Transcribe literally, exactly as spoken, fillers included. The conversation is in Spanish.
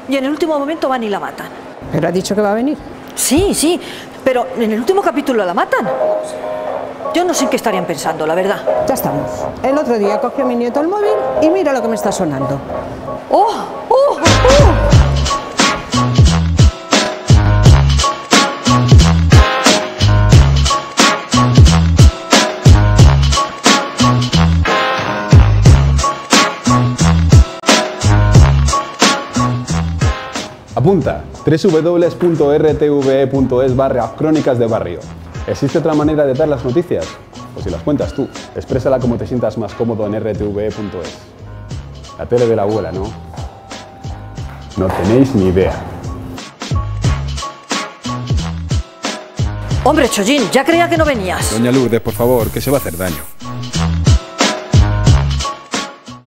y en el último momento van y la matan. ¿Pero ha dicho que va a venir? Sí, sí, pero en el último capítulo la matan. Yo no sé en qué estarían pensando, la verdad. Ya estamos. El otro día cogió mi nieto el móvil y mira lo que me está sonando. ¡Oh! ¡Oh! ¡Oh! Apunta, doble u doble u doble u punto r t v e punto es barra crónicas de barrio. ¿Existe otra manera de dar las noticias? Pues si las cuentas tú, exprésala como te sientas más cómodo en r t v e punto es. La tele de la abuela, ¿no? No tenéis ni idea. Hombre, Chollín, ya creía que no venías. Doña Lourdes, por favor, que se va a hacer daño.